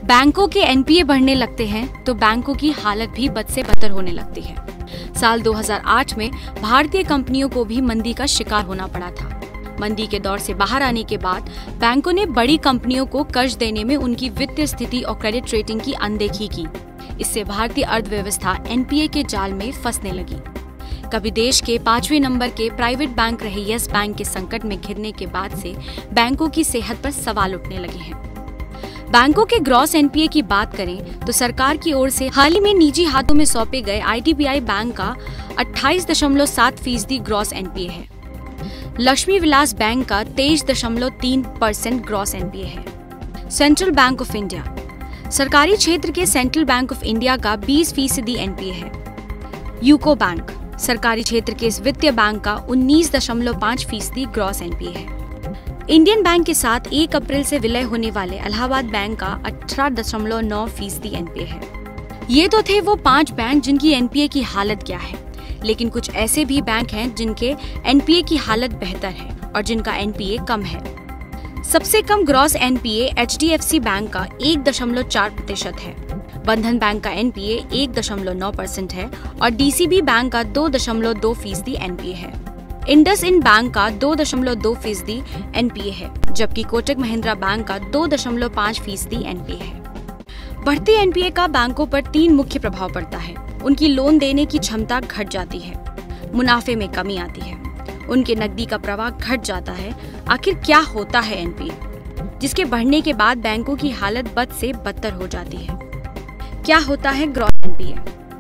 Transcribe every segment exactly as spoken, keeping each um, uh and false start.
बैंकों के एनपीए बढ़ने लगते हैं तो बैंकों की हालत भी बद से बदतर होने लगती है। साल दो हज़ार आठ में भारतीय कंपनियों को भी मंदी का शिकार होना पड़ा था। मंदी के दौर से बाहर आने के बाद बैंकों ने बड़ी कंपनियों को कर्ज देने में उनकी वित्तीय स्थिति और क्रेडिट रेटिंग की अनदेखी की। इससे भारतीय अर्थव्यवस्था एनपीए के जाल में फंसने लगी। कभी देश के पांचवें नंबर के प्राइवेट बैंक रहे यस बैंक के संकट में घिरने के बाद से बैंकों की सेहत पर सवाल उठने लगे हैं। बैंकों के ग्रॉस एनपीए की बात करें तो सरकार की ओर से हाल ही में निजी हाथों में सौंपे गए आईडीबीआई बैंक का अट्ठाईस दशमलव सात फीसदी ग्रॉस एनपीए है। लक्ष्मी विलास बैंक का तेईस दशमलव तीन परसेंट ग्रॉस एनपीए है। सेंट्रल बैंक ऑफ इंडिया सरकारी क्षेत्र के सेंट्रल बैंक ऑफ इंडिया का बीस फीसदी एनपीए है। यूको बैंक सरकारी क्षेत्र के इस वित्तीय बैंक का उन्नीस दशमलव पाँच फीसदी ग्रॉस एनपीए है। इंडियन बैंक के साथ एक अप्रैल से विलय होने वाले इलाहाबाद बैंक का अठारह दशमलव नौ फीसदी एनपीए है। ये तो थे वो पांच बैंक जिनकी एनपीए की हालत क्या है, लेकिन कुछ ऐसे भी बैंक हैं जिनके एनपीए की हालत बेहतर है और जिनका एनपीए कम है। सबसे कम ग्रॉस एनपीए एचडीएफसी बैंक का एक दशमलव चार प्रतिशत है। बंधन बैंक का एनपीए एक दशमलव नौ परसेंट है और डीसीबी बैंक का दो दशमलव दो फीसदी एनपीए है। इंडस इंड बैंक का दो दशमलव दो फीसदी एनपीए है, जबकि कोटक महिंद्रा बैंक का दो दशमलव पाँच फीसदी एनपीए है। बढ़ती एनपीए का बैंकों पर तीन मुख्य प्रभाव पड़ता है। उनकी लोन देने की क्षमता घट जाती है, मुनाफे में कमी आती है, उनके नकदी का प्रवाह घट जाता है। आखिर क्या होता है एनपीए, जिसके बढ़ने के बाद बैंकों की हालत बद से बदतर हो जाती है? क्या होता है ग्रॉस एनपीए?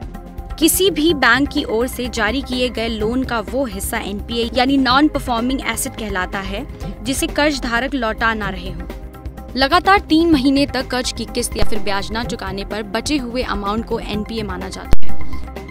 किसी भी बैंक की ओर से जारी किए गए लोन का वो हिस्सा एनपीए यानी नॉन परफॉर्मिंग एसेट कहलाता है जिसे कर्ज धारक लौटा ना रहे हों। लगातार तीन महीने तक कर्ज की किस्त या फिर ब्याज न चुकाने पर बचे हुए अमाउंट को एनपीए माना जाता है।